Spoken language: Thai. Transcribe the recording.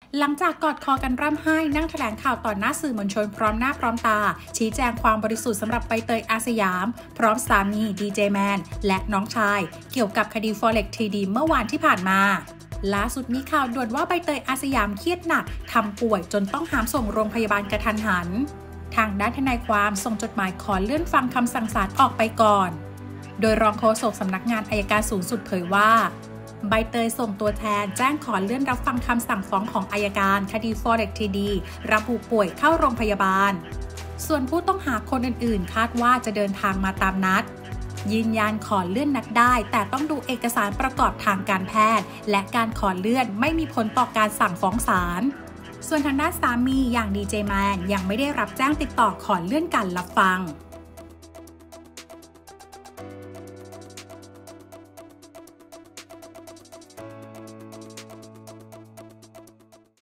หลังจากกอดคอกันร่ำไห้นั่งแถลงข่าวต่อหน้าสื่อมวลชนพร้อมหน้าพร้อมตาชี้แจงความบริสุทธิ์สำหรับใบเตยอาสยามพร้อมสามีดีเจแมนและน้องชายเกี่ยวกับคดี Forex TD เมื่อวานที่ผ่านมาล่าสุดมีข่าวด่วนว่าใบเตยอาสยามเครียดหนักทำป่วยจนต้องหามส่งโรงพยาบาลกระทันหันทางด้านทนายความส่งจดหมายขอเลื่อนฟังคำสั่งศาลออกไปก่อนโดยรองโฆษกสำนักงานอัยการสูงสุดเผยว่าใบเตยส่งตัวแทนแจ้งขอเลื่อนรับฟังคำสั่งฟ้องของอัยการคดี Forex TD ระบุป่วยเข้าโรงพยาบาลส่วนผู้ต้องหาคนอื่นๆคาดว่าจะเดินทางมาตามนัดยืนยันขอเลื่อนนัดได้แต่ต้องดูเอกสารประกอบทางการแพทย์และการขอเลื่อนไม่มีผลต่อการสั่งฟ้องศาลส่วนทางด้านสามีอย่างดีเจแมนยังไม่ได้รับแจ้งติดต่อขอเลื่อนการรับฟัง